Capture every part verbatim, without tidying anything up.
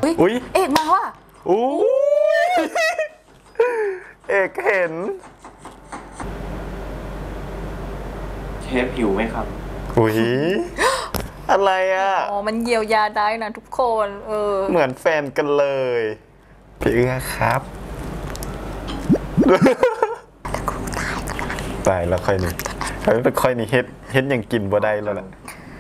อุ้ยอุ้ยเอกมาว่ะอู้เอกเห็นเชฟหิวไหมครับอุ้ยอะไรอ่ะอ๋อมันเยียวยาได้นะทุกคนเออเหมือนแฟนกันเลยพี่เอื้อครับตายแล้วค่อยนี่แล้วค่อยนี่เฮ็ดเฮ็ดอย่างกินบ่ได้แล้วล่ะ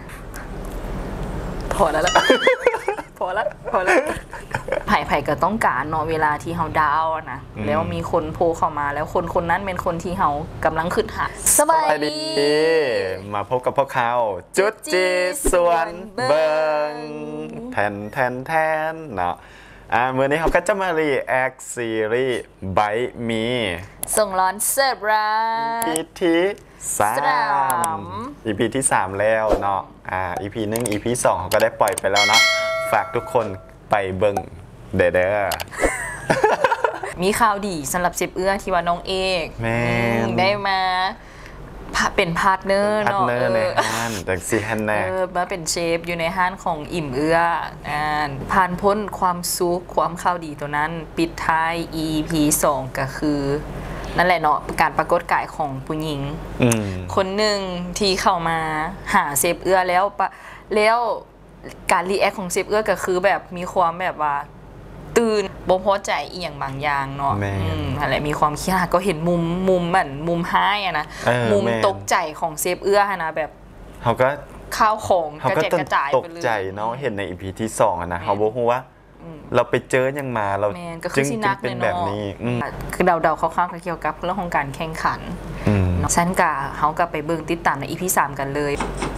พอแล้วละพอแล้วพอแล้วไผ่ไผ่ก็ต้องการเนาะเวลาที่เฮาดาวนะแล้วมีคนโผล่เข้ามาแล้วคนคนนั้นเป็นคนที่เฮากำลังขึ้นหาสบายดีมาพบกับพวกเขาจุดจีส่วนเบิงแทนแทนแทนเนาะอ่าเมื่อนี้เขาก็จะมารีแอคซีรีส์ไบมีส่งร้อนเสิร์ฟร้านอี พี ที่สามอี พี ที่สามแล้วเนาะอ่า อี พี หนึ่ง อี พี สองเขาก็ได้ปล่อยไปแล้วเนาะฝากทุกคนไปเบิ่งเด้อเด้อมีข่าวดีสำหรับเชฟเอื้อที่ว่าน้องเอกได้มาเป็นพาร์ทเนอร์เนาะพาร์ทเนอร์ในห้านจากซีฮันแนมาเป็นเชฟอยู่ในห้านของอิ่มเอื้ออ่าผ่านพ้นความสุขความข่าวดีตัวนั้นปิดท้าย อี พี สองก็คือนั่นแหละเนาะการปรากฏกายของผู้หญิงคนหนึ่งที่เข้ามาหาเชฟเอื้อแล้วแล้วการรีแอคของเชฟเอื้อก็คือแบบมีความแบบว่าตื่นบ่พอใจอีหยังบางอย่างเนาะอะไรมีความเครียดก็เห็นมุมมุมเหมือนมุมห้ายอะนะมุมตกใจของเชฟเอื้อนะแบบเขาก็ข้าวของกระจายกระจายตกใจเนาะเห็นใน อี พี ที่สองอะนะเขาบอกว่าเราไปเจอยังมาเราจึงเป็นแบบนี้คือเดาๆคร่าวๆเกี่ยวกับเรื่องของการแข่งขันฉันกับเขากับไปเบิ่งติดตามใน อี พี สามกันเลย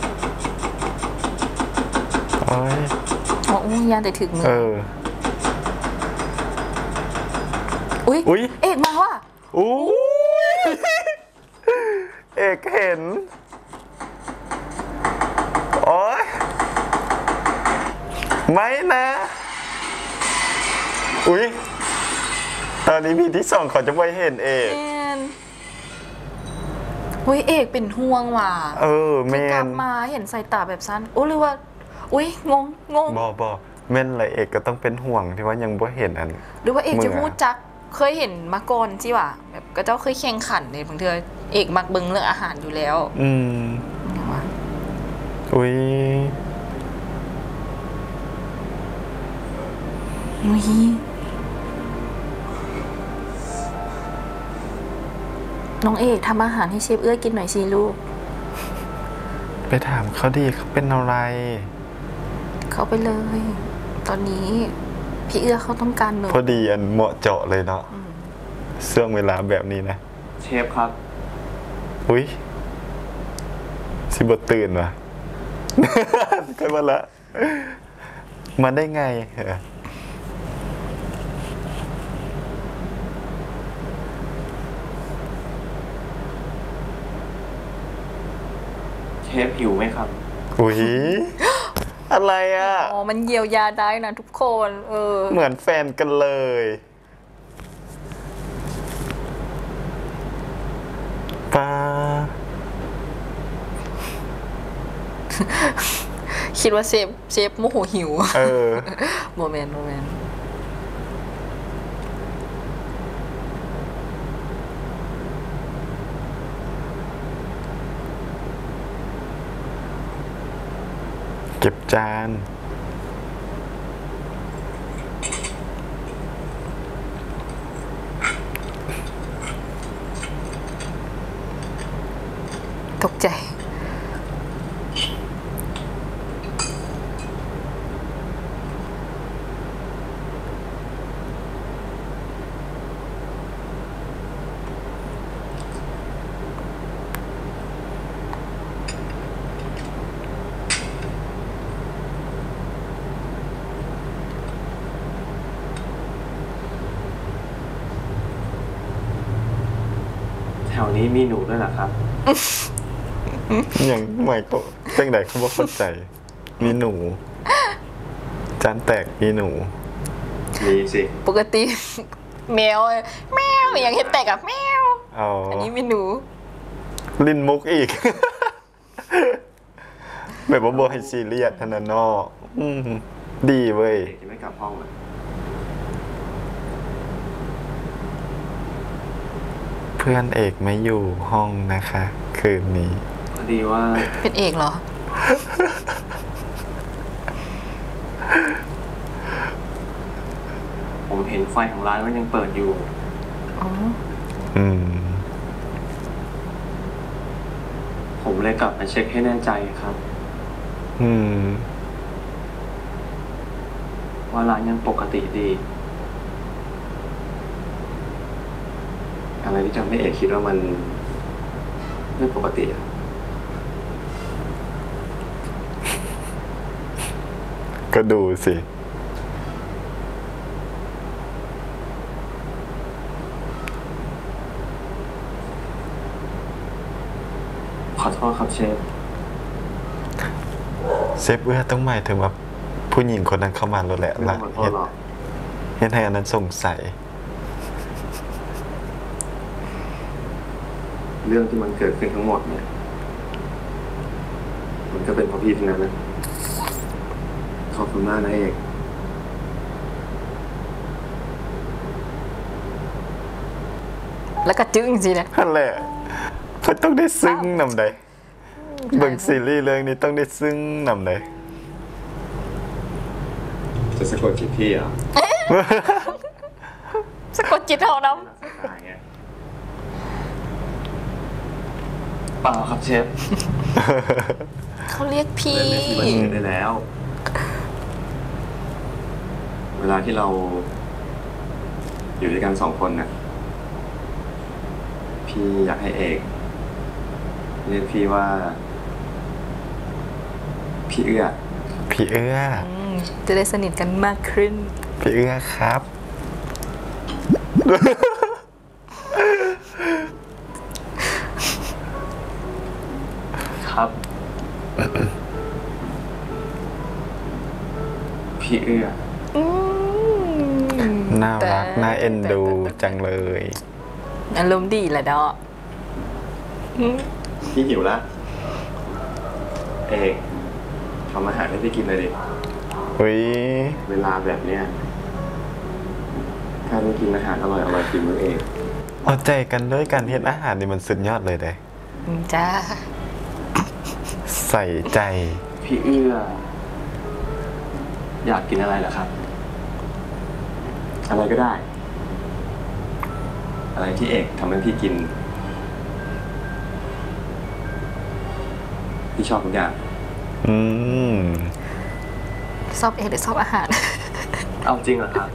โอ้ยโอ้ยยานแต่ถึงมืออุ้ยอุ้ยเอกมาว่ะอู้เอกเห็นโอ้ยไม่นะอุ้ยตอนนี้พีที่สองเขาจะไม่เห็นเอกอุ้ยเอกเป็นห่วงว่ะเออแม่กลับมาเห็นสายตาแบบสั้นโอ้หรือว่าอุ้ยงงงงบอบอแม่นอะไรเอกก็ต้องเป็นห่วงที่ว่ายังบ่เห็นอันหรือว่าเอกจะพูดจักเคยเห็นมาก่อนจีว่ะแบบก็เจ้าเคยแข่งขันในบางเทือเอกมักเบิ่งเรื่องอาหารอยู่แล้วอืมอุ้ยอุ้ยน้องเอกทำอาหารให้เชฟเอื้อกินหน่อยสิลูกไปถามเขาดีเขาเป็นอะไรเขาไปเลยตอนนี้พี่เอื้อเขาต้องการหนูพอดีอันเหมาะเจาะเลยเนาะเสื่องเวลาแบบนี้นะเชฟครับอุ้ยสิบตื่นวะใกล้วันละมาได้ไงเชฟหิวไหมครับอุ้ยอะไรอ่ะอ๋อมันเยียวยาได้นะทุกคนเออเหมือนแฟนกันเลยป้าคิดว่าเชฟเชฟโมโหหิวเออโมเมนต์โมเมนต์เก็บจานตกใจแถวนี้มีหนูด้วยเหรอครับยังไม่ก็ตั้งแต่เขาบอกเข้าใจมีหนูจานแตกมีหนูมีสิปกติแมวแมวอย่างเห็นแตกกับแมวอันนี้มีหนูลิ้นมุกอีกแบบว่าโบให้ซีเรียสทันนอดีเว้ยกลับห้องอะเพื่อนเอกไม่อยู่ห้องนะคะ คืนนี้พอดีว่าเป็นเอกเหรอผมเห็นไฟของร้านมันยังเปิดอยู่อ๋ออืมผมเลยกลับมาเช็คให้แน่ใจครับอืมว่าร้านยังปกติดี อะไรที่ทำให้เอกคิดว่ามันไม่ปกติอะก็ดูสิขอโทษครับเชฟเซฟเอื้อต้องหมายถึงว่าผู้หญิงคนนั้นเข้ามาแล้วแหละไม่ละต้องขอโทเห็ษนหรอกเห็นให้อันนั้นสงสัยเรื่องที่มันเกิดขึ้นทั้งหมดเนี่ย มันก็เป็นเพราะพี่ทั้งนั้นนะขอบคุณมากนะเอกแล้วก็จึ้งสินะนั่นแหละเพิ่นต้องได้ซึ้งนำใดเบิ่งซีรีส์เรื่องนี้ต้องได้ซึ้งนำใดจะสะกดจิตพี่เหรอสะกดจิตเท่าน้เปล่าครับเชฟำเขาเรียกพี่เล่นในที่บันทึกได้แล้ว เวลาที่เรา อยู่ด้วยกันสองคนน่ะ พี่อยากให้เอก เรียกพี่ว่า พี่เอื้อพี่เอื้ออืมจะได้สนิทกันมากขึ้นพี่เอื้อครับครับ พี่เอื้ออืมน่ารัก น่าเอ็นดูจังเลยอารมณ์ดีแหละดอกอืมพี่หิวแล้ว เอกทำอาหารให้พี่กินเลยดิอุ้ยเวลาแบบเนี้ยถ้าได้กินอาหารอร่อยอร่อยกินมือเองเอาใจกันด้วยการเฮ็ดอาหารนี่มันสุดยอดเลยเด้จ้าใส่ใจพี่เอื้อ อยากกินอะไรเหรอครับ อะไรก็ได้ อะไรที่เอกทำให้พี่กิน พี่ชอบทุกอย่างอืมชอบเอกหรือชอบอาหารเอาจริงเหรอครับ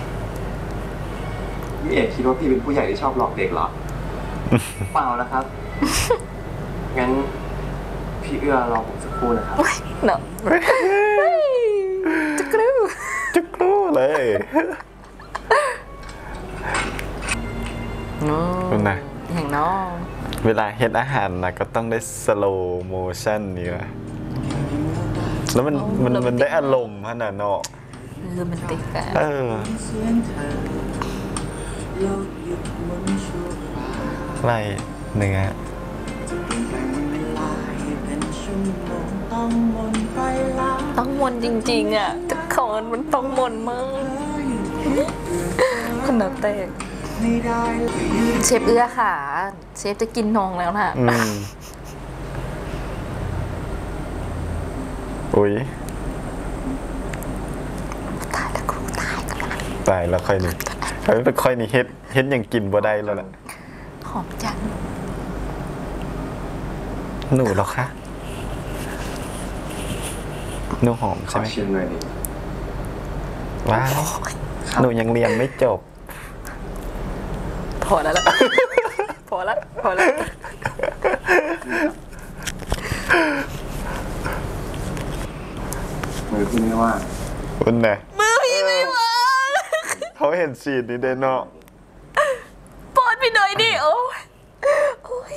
พี่เอกคิดว่าพี่เป็นผู้ใหญ่ที่ชอบหลอกเด็กเหรอ เปล่านะครับ งั้น พี่เอื้อรอผมสักครู่นะครับเนาะจะกรูจุกรู้เลย คุณนะอย่างน้องเวลาเฮ็ดอาหารนะก็ต้องได้สโลโมชั่นนี่ว่ะแล้วมันมันมันได้อารมณ์ขนาดเนาะโรแมนติกอะเออไรเนื้อต้องมนจริงๆอ่ะทุกคนมันต้องมนมากคุณนักเตะเชฟเอื้อค่ะ เชฟจะกินนองแล้วน่ะอืมอุ้ยตายแล้วครูตายกันแล้วตายแล้วค่อยนี่เฮ้ยแต่ค่อยนี่เฮ็ดเฮ็ดหยังกินบ่ได้แล้วล่ะหอมจังหนูเหรอคะหนูหอมขใช่อไหมชิมหน่อยดิว้าวหนูยังเรียนไม่จบพอแล้วล่ะ พอแล้วพอแล้วมือพี่ไม่ว่างคุณน่ะมือพี่ไม่ว่างเขาเห็นซีนนี้เด้เนาะปอนพี่หน่อยดิโอ้ยโอ้ย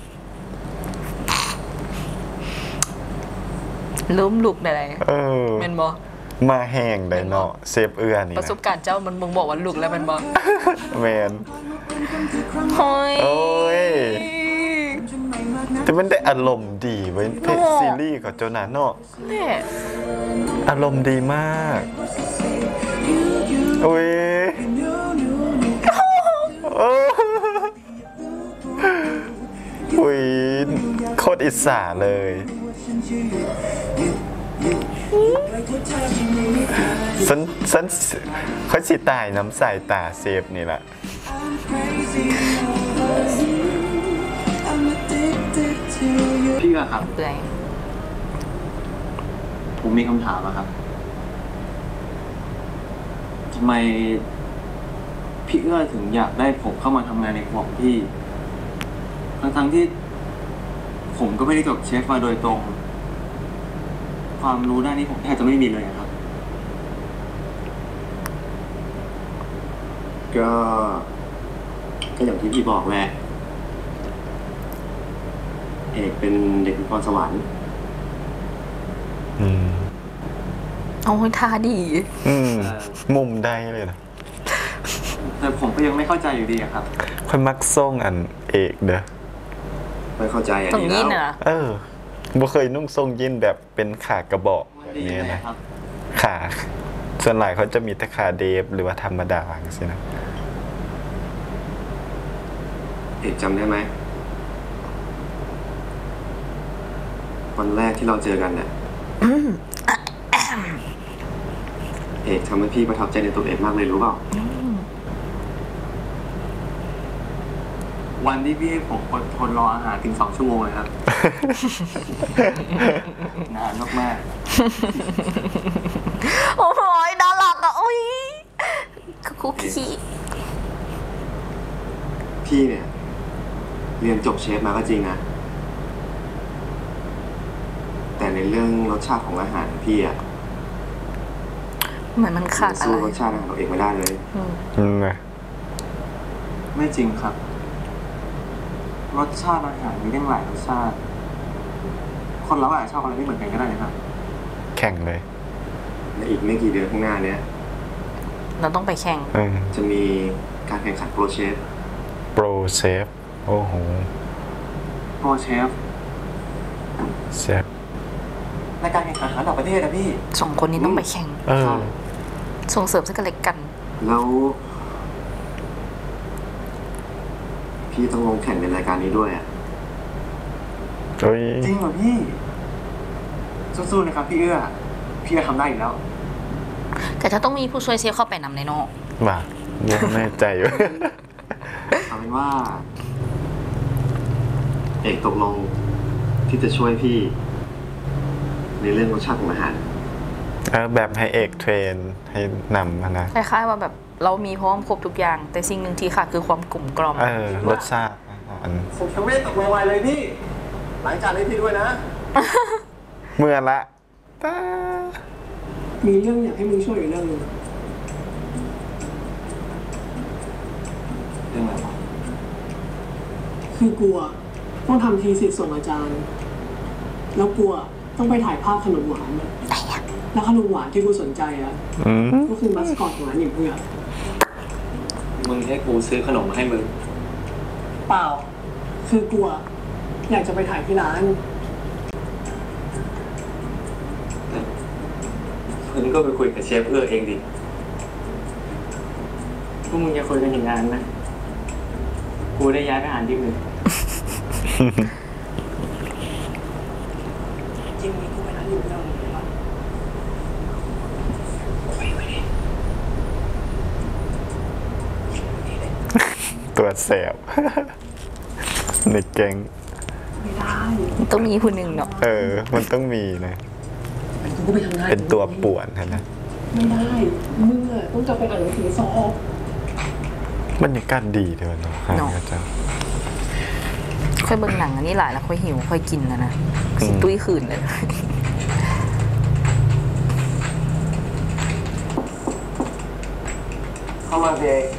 ล้มลุกอะไรเออแมันบอมาแห้งได้เนาะเซฟเอื้อนี่ประสบนะการณ์เจ้ามันมึงบอกว่าลุกแล้วแมันบอแมนโอ้ยโอ้ย แต่มันได้อารมณ์ดีไว้ยเพจซีรีส์ของเจ้าหนาเนาะเนี่ยอารมณ์ดีมากออุ้ยโอ้อุ้ยโคตรอิสระเลยสันสันเขาสิตายน้ำใส่ตาเซฟนี่แหละพี่เอื้อครับเปื่อยผมมีคำถามอะครับทำไมพี่เอื้อถึงอยากได้ผมเข้ามาทำงานในครัวของพี่ ทั้งๆที่ ผมก็ไม่ได้จบเชฟมาโดยตรง ความรู้ด้านนี้ผมแทบจะไม่มีเลยอะครับ ก็ก็อย่างที่พี่บอกแหละเอกเป็นเด็กมีพรสวรรค์อืมเอาให้ท่าดีอืม มุมได้เลยนะแต่ผมก็ยังไม่เข้าใจอยู่ดีอะครับค่อยมักส่งอันเอกเด้อไม่เข้าใจอันตรงนี้นี้แล้วน่ะเออบ่เคยนุ่งทรงยีนแบบเป็นขากระบอกแบบนี้นะครับขาส่วนหลายเขาจะมีแต่ขาเดฟหรือว่าธรรมดาสินะเอกจำได้ไหมวันแรกที่เราเจอกันเนี่ยเอกทำให้พี่ประทับใจในตัวเอกมากเลยรู้เปล่า วันที่พี่ให้ผมอดทนรออาหารถึงสองชั่วโมงเลยครับ นานมากโอ้ยน่ารักอ่ะโอ้ยคุกกี้ๆพี่เนี่ย เรียนจบเชฟมาก็จริงนะ แต่ในเรื่องรสชาติของอาหารพี่อะเหมือนมันขาดอะสู้ไรรสชาติอาหารตัวเองไม่ได้เลยอืมอืมนะไม่จริงครับ รสชาติอาหารมีตั้งหลายรสชาติ คนเราอาจจะชอบอะไรไม่เหมือนกันก็ได้นะครับแข่งเลยในอีกไม่กี่เดือนข้างหน้าเนี้ยเราต้องไปแข่งเออจะมีการแข่งขันโปรเชฟโปรเชฟโอ้โหโปรเชฟเชฟในการแข่งขันระดับประเทศนะพี่สองคนนี้ต้องไปแข่งเออส่งเสริมซึ่งกันและกันแล้ว พี่ต้องลงแข่งในรายการนี้ด้วยอ่ะโอ้ยจริงเหรอพี่ สู้ๆนะครับพี่เอื้อ พี่จะทำได้อยู่แล้วแต่ถ้าต้องมีผู้ช่วยเชฟเข้าไปนำในนอกว่ายังไม่แน่ใจอยู่เอาเป็นว่า เอกตกลงที่จะช่วยพี่ ในเรื่องรสชาติของอาหารเออแบบให้เอกเทรนให้นำมานะคล้ายๆว่าแบบเรามีพร้อมครบทุกอย่าง แต่สิ่งหนึ่งที่ขาดคือความกลุ่มกล่อมเออ รสชาติอาหารผมจะไม่ตกลงไวเลยพี่ หลังจากนี้พี่ด้วยนะเมื่อละตามีเรื่องอยากให้มึงช่วยอยู่เรื่องหนึงเรื่องอะไรวะคือกูอะต้องทำทีสิทธิ์ส่งอาจารย์ แล้วกูอะต้องไปถ่ายภาพขนมหวานอะแล้วขนมหวานที่กูสนใจอะอืมก็คือมัสคอตของร้านหญิงเพื่อนมึงให้กูซื้อขนมมาให้มึงเปล่า คือกูอะอยากจะไปถ่ายที่ร้านมึงก็ไปคุยกับเชฟเอื้อเองดิพวกมึงจะคุยกันอย่างนั้นนะ กูได้ย้ายไปอ่านที่อื่น จริงมีกูไปร้านอยู่เรื่องนึงวะคุยไปดิตัวแสบ ในแกงไม่ได้ต้องมีผู้หนึ่งเนาะเออ มันต้องมีนะกูก็ไปทำงานเป็นตัวป่วนนะนะไม่ได้ มึงอะต้องจะไปอ่านหนังสือสอบบรรยากาศดีเดี๋ยวเนาะห่างกันจังค่อยเบิ่งหนังอันนี้หลายแล้วค่อยหิวค่อยกินนะนะสิตุ้ยคืนเลยเข้ามาพี่เอก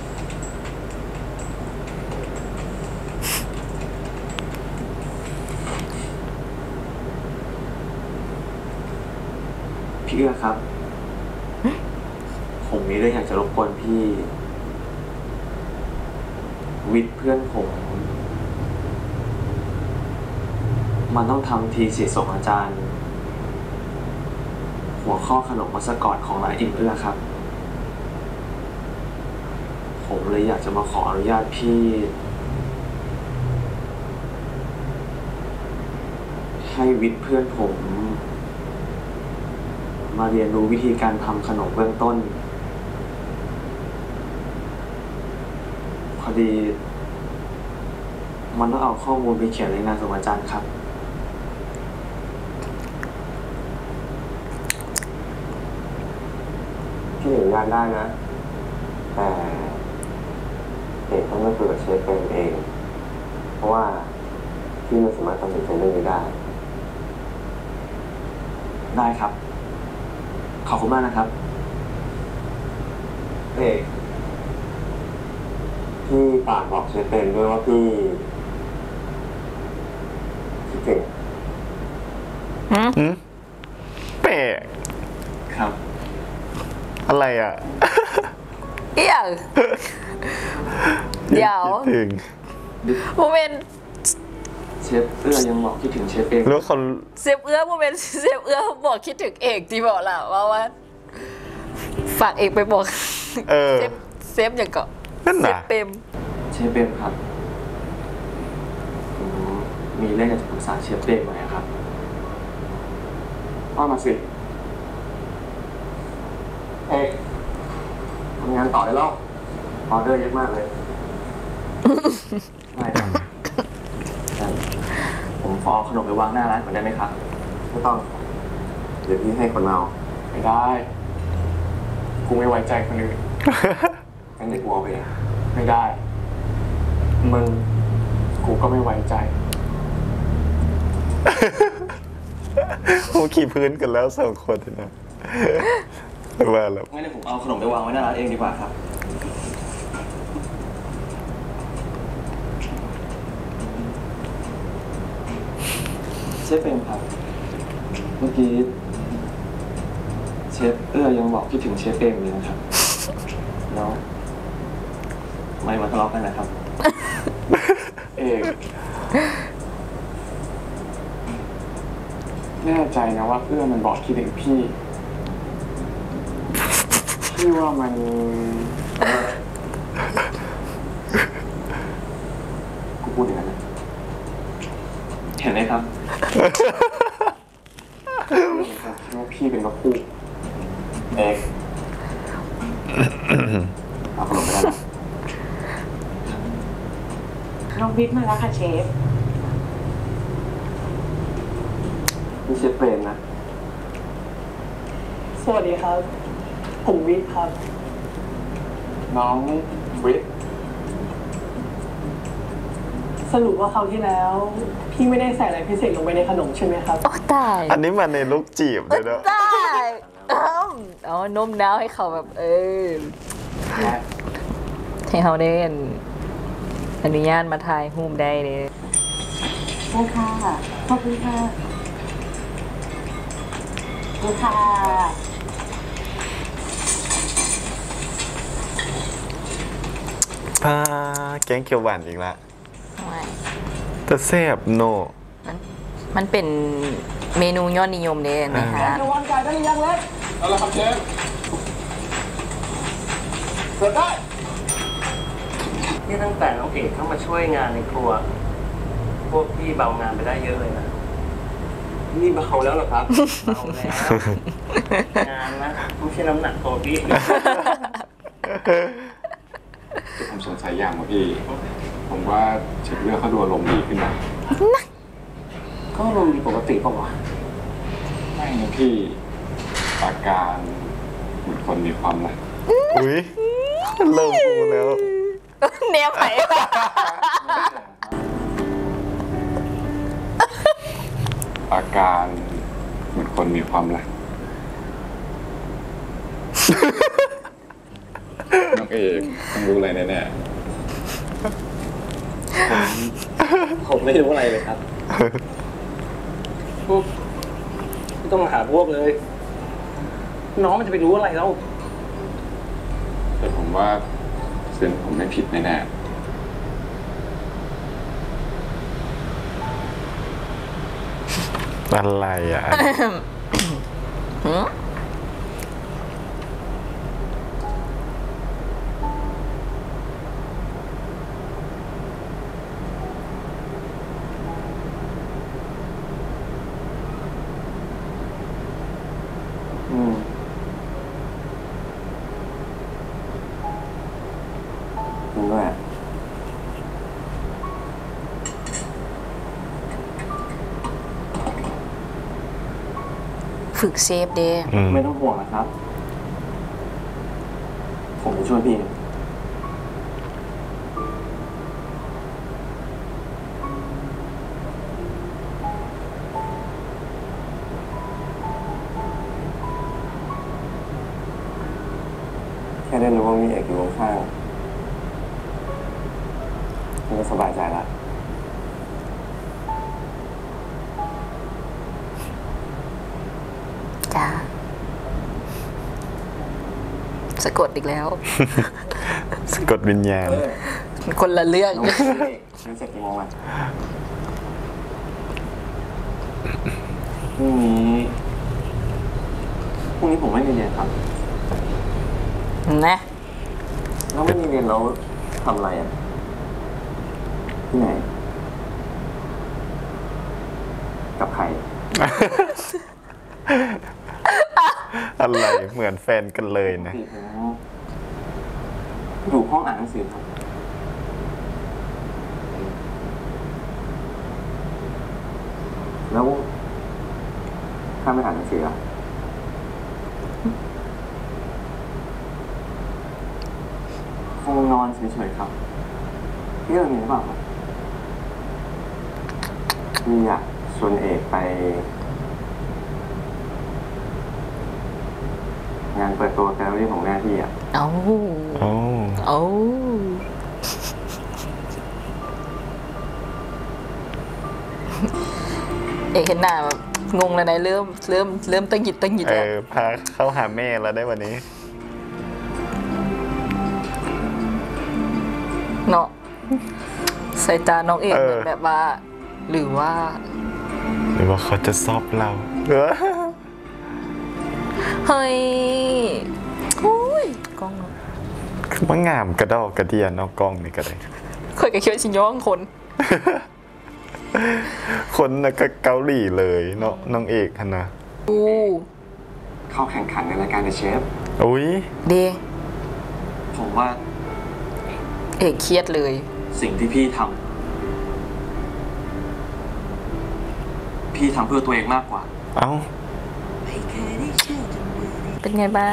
พี่เอื้อครับ ผมมีเรื่องอยากจะรบกวนพี่ วิทย์เพื่อนผม มันต้องทำทีสิทธิ์ส่งอาจารย์ หัวข้อขนมมัสกอตของร้านอิ่มเอื้อครับผมเลยอยากจะมาขออนุญาตพี่ ให้วิทย์เพื่อนผม มาเรียนรู้วิธีการทำขนมเบื้องต้น พอดี มันต้องเอาข้อมูลไปเขียนในงานส่งอาจารย์ครับพี่อนุญาตได้นะ แต่เอกต้องไม่คุยกับเชฟเป็นเอง เพราะว่าพี่ไม่สามารถตัดสินใจเรื่องนี้ได้ได้ครับ ขอบคุณมากนะครับเอกพี่ฝากบอกเชฟเป็นด้วยว่าพี่คิดถึงหืมแปลกครับอะไรอ่ะเอี่ยงเดี๋ยวคิดถึงโมเมนต์เชฟเอื้อยังบอกคิดถึงเชฟเองหรือว่าเขาเซฟเอื้อโมเมนต์เซฟเอื้อบอกคิดถึงเอกที่บอกล่ะว่าว่าฝากเอกไปบอกเออเซฟเซฟอย่างก็นั่นเซน่ะฟเปมเชฟเบมครับผมมีเรื่องอยากจะปรึกษาเชฟเบมหน่อยครับว่ามาสิ เอกทำงานต่อได้แล้วออเดอร์เยอะมากเลย ไม่ครับแต่ผมขอเอาขนมไปวางหน้าร้านก่อนได้ไหมครับไม่ต้อง เดี๋ยวพี่ให้คนมาเอาไม่ได้ กูไม่ไว้ใจคนอื่นงั้นเดี๋ยวกูเอาไปเองไม่ได้ มึง กูก็ไม่ไว้ใจโอ้ขี่พื้นกันแล้วสองคนนะว่าแล้วงั้นเดี๋ยวผมเอาขนมไปวางไว้หน้าร้านเองดีกว่าครับ เชฟเป็นครับ เมื่อกี้ เชฟเอื้อยังบอกคิดถึงเชฟเองเลยนะครับ แล้วไม่มาทะเลาะกันนะครับเอกแน่ใจนะว่าเอื้อมันบอกคิดถึงพี่ พี่ว่ามันกูพูดอย่างนั้นนะเห็นไหมครับคิดว่าพี่เป็นนกคู่เอกเอาขนมไปได้แล้วน้องวิทย์มาแล้วค่ะเชฟนี่เชฟเปรมนะสวัสดีครับ ผมวิทย์ครับน้องวิทย์สรุปว่าคราวที่แล้ว พี่ไม่ได้ใส่อะไรพิเศษลงไปในขนมใช่ไหมครับโอ้ตายอันนี้มาในลูกจีบเลยเนาะตายอ้าวเอาโน้มน้าวให้เขาแบบ เออให้เขาได้อนุญาตมาถ่ายรูปได้เลยได้ค่ะ ขอบคุณค่ะขอบคุณค่ะพาแกงเขียวหวานอีกละแต่แซ่บโนมันมันเป็นเมนูยอดนิยมเลยนะฮะระวังไก่ได้หรือยังเล็กเอาละครับเชฟเสิร์ฟได้นี่ตั้งแต่น้องเอกเข้ามาช่วยงานในครัว พวกพี่เบางานไปได้เยอะเลยนะนี่เบาแล้วเหรอครับเบาแล้ว งานนะไม่ใช่น้ำหนักตัวพี่ผมสงสัยอย่างว่าพี่ ผมว่าเชฟเลือกเขาดูอารมณ์ดีขึ้นนะก็ลมณ์ดีปกติป่าวะไม่นะพี่อาการเหมือนคนมีความรักอุ้ยเริ่มพูดแล้วแนวไหนอาการเหมือนคนมีความรัก น้องเอกต้องรู้อะไรแน่ผมไม่รู้อะไรเลยครับอืมไม่ต้องมาหาพวกเลย น้องมันจะไปรู้อะไรแล้วๆแต่ผมว่าเซนผมไม่ผิดแน่ๆอะไรอ่ะผฝึกเซฟเด้อืมไม่ต้องห่วงนะครับ ผมจะช่วยพี่แค่ได้รู้ว่ามีเอกอยู่ข้างๆมันก็สบายใจละจ้าสะกดอีกแล้วสะกดวิญญาณคนละเรื่องน้องพี่เอกเรียนเสร็จกี่โมงอ่ะพรุ่งนี้พรุ่งนี้ผมไม่มีเรียนครับนะแล้วไม่มีเรียนแล้วทำอะไรอ่ะ ที่ไหน กับใครอะไรเหมือนแฟนกันเลยนะอยู่ห้องอ่านหนังสือครับ แล้วถ้าไม่อ่านหนังสืออะคงนอนเฉยๆครับพี่เอิญมีหรือเปล่าครับพี่อยากชวนเอกไป งานเปิดตัวแกลเลอรี่ของแม่พี่อ่ะเอาโอ้เอาเอกเห็นหน้าแบบงงเลยนะเริ่มเริ่มเริ่มตั้งหยิดตั้งหยิดเอแล้วอพาเข้าหาแม่แล้วได้วันนี้เนาะสายตาน้องเอกเออเหมือนแบบว่า หรือว่าหรือว่าเขาจะซอบเราเออเฮ้ยโอ้ยกล้องเนาะคือว่างามกระดอกกระเดียนเนอกกล้องนี่ก็ได้เคยกับเคียวชินย้องคนคนน่ะก็เกาหลีเลยเนาะน้องเอกหั่นนะดูเข้าแข่งขันในรายการเดอะเชฟอุ้ยเดผมว่าเอกเครียดเลยสิ่งที่พี่ทำพี่ทำเพื่อตัวเองมากกว่าเอ้าเป็นไงบ้าง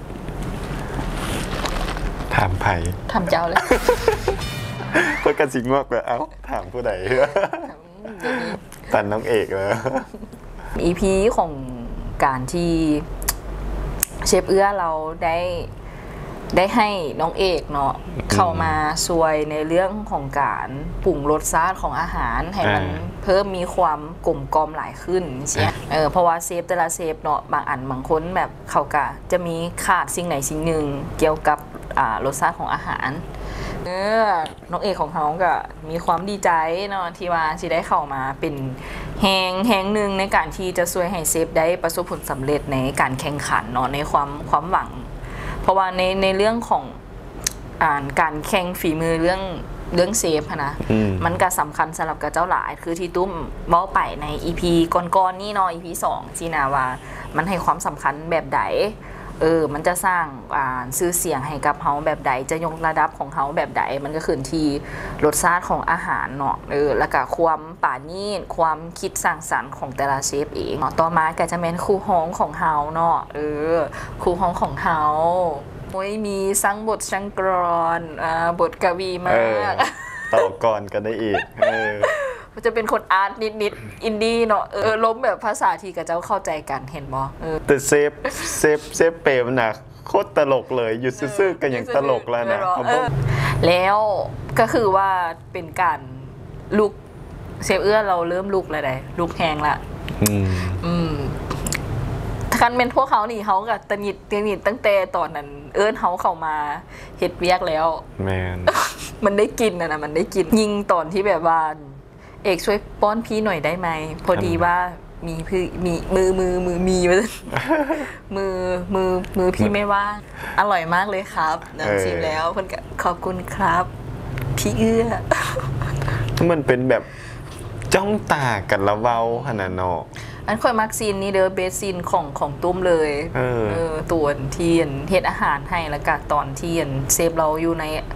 ถามไผ่ทำเจ้าเลยเพื่อกระสิงงอกเลยเอ้าถามผู้ใด ตันน้องเอกเลยอีพีของการที่เชฟเอื้อเราได้ได้ให้น้องเอกเนาะเข้ามาช่วยในเรื่องของการปรุงรสชาติของอาหารให้มันอ่าเพิ่มมีความกลมกลอมหลายขึ้นใช่เออเพราะว่าเซฟแต่ละเซฟเนาะบางอันบางคนแบบเขาก็จะมีขาดสิ่งไหนสิ่งหนึ่งเกี่ยวกับอ่ารสชาติของอาหารเออน้องเอกของเขาก็มีความดีใจเนาะที่ว่าที่ได้เข้ามาเป็นแหงแหงหนึ่งในการที่จะช่วยให้เซฟได้ประสบผลสำเร็จในการแข่งขันเนาะในความความหวัง เพราะว่าในในเรื่องของอ่านการแข่งฝีมือเรื่องเรื่องเซฟอะนะอืมมันก็สำคัญสำหรับกับเจ้าหลายคือที่ตุ้มเมาไปใน อี พี ก่อนๆนี่เนาะ อี พี สองจีนาว่ามันให้ความสำคัญแบบใดเออมันจะสร้างอ่าชื่อเสียงให้กับเฮาแบบใดจะยกระดับของเฮาแบบใดมันก็ขึ้นที่รสชาติของอาหารเนาะเออแล้วก็ความป่านีตความคิดสร้างสรรค์ของแต่ละเชฟเองเนาะต่อมาก็จะเป็นคู่ฮ้องของเฮาเนาะเออคู่ฮ้องของเฮาโอ้ยมีสังบทชังกรอนอ่าบทกวีมาเออก ต่อก่อนกันได้อีกเออจะเป็นคนอาร์ตนิดๆอินดี้เนาะเออล้มแบบภาษาที่กับเจ้าเข้าใจกันเห็นบ่เออแต่เซฟเซฟเซฟเปรมนะโคตรตลกเลยอยู่ซื่อๆกันอย่างตลกแล้วนะเออแล้วก็คือว่าเป็นการลุกเซฟเอื้อเราเริ่มลุกแล้วได้ลุกแหงละอืมอืมคันเป็นพวกเขานี่เขากับตะหนิดตะหนิดตั้งแต่ตอนนั้น เอิ้นเขาเข้ามาเฮ็ดเวียกแล้วแมนมันได้กินนะนะมันได้กินยิงตอนที่แบบว่าเอกช่วยป้อนพี่หน่อยได้ไหมพอดีว่ามีพี่มีมือมือมือมีมือมือมือมือพี่ไม่ว่างอร่อยมากเลยครับน้ำชิมแล้วเพิ่นก็ขอบคุณครับ พี่เอื้อมันเป็นแบบจ้องตากันละเว้าขนาดเนาะอันค่อยมักซีนนี้เด้อเบสซีนของของตุ้มเลยเออตัวที่เฮ็ดอาหารให้แล้วก็ตอนที่เซฟเราอยู่ใน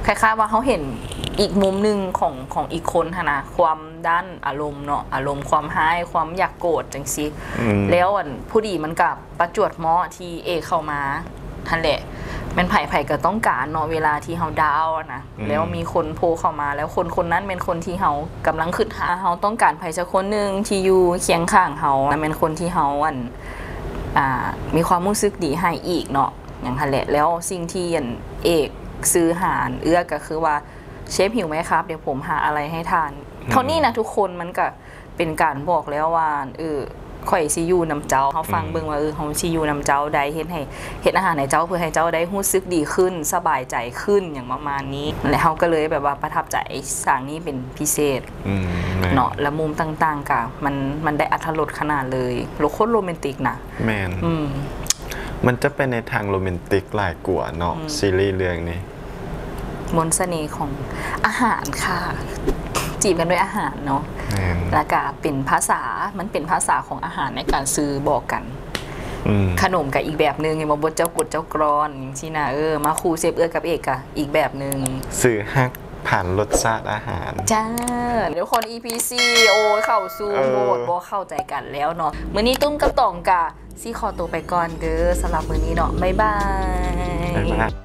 คล้ายๆว่าเขาเห็นอีกมุมหนึ่งของของอีกคนหั้นนะความด้านอารมณ์เนาะอารมณ์ความห้ายความอยากโกรธจังซี่อืมแล้วอันผู้ดีมันกับประจวดเหมาะที่เอกเข้ามาทันแหละแมันไผ่ไผ่ก็ต้องการเนาะเวลาที่เฮาดาวน์อะนะแล้วมีคนโผล่เข้ามาแล้วคนคนนั้นเป็นคนที่เฮากำลังขึ้นหาเฮาต้องการไผ่สักคนหนึงที่อยู่เคียงข้างเฮาและเป็นคนที่เฮาอันอ่ามีความรู้สึกดีให้อีกเนาะอย่างทันแหละแล้วสิ่งที่อันเอกซื้อหารเอื้อก็คือว่าเชฟหิวไหมครับเดี๋ยวผมหาอะไรให้ทานเท่านี้นะทุกคนมันก็เป็นการบอกแล้วว่าเออข่อยซิอยูนำเจ้าเขาฟังเบิ่งว่าเออเขาซิอยูนำเจ้าได้เฮ็ดให้เฮ็ดอาหารให้เจ้าเพื่อให้เจ้าได้รู้สึกดีขึ้นสบายใจขึ้นอย่างประมาณนี้และเขาก็เลยแบบว่าประทับใจสร้างนี้เป็นพิเศษอืมแม่นเนาะและมุมต่างๆก็มันมันได้อรรถรสขนาดเลยโลโคตรโรแมนติกนะแมนอืมมันจะเป็นในทางโรแมนติกหลายกว่าเนาะอืมซีรีส์เรื่องนี้มนต์เสน่ห์ของอาหารค่ะ จีบกันด้วยอาหารเนาะแมนแล้วก็เป็นภาษามันเป็นภาษาของอาหารในการซื้อบอกกันอืมขนมกับอีกแบบหนึ่งอย่างบทเจ้ากดเจ้ากรอนอย่างที่นะเออมาคูเซฟเอื้อกับเอกอะอีกแบบหนึ่งสื่อฮักผ่านรสชาติอาหารจ้าเดี๋ยวคน อี พี ซี โอ้ยเข้าสู่เออโหมดบ่เข้าใจกันแล้วเนาะมื้อนี้ตุ้มกับตองกะซี่ขอตัวไปก่อนเด้อสำหรับมื้อนี้เนาะบ๊ายบายบ๊ายบาย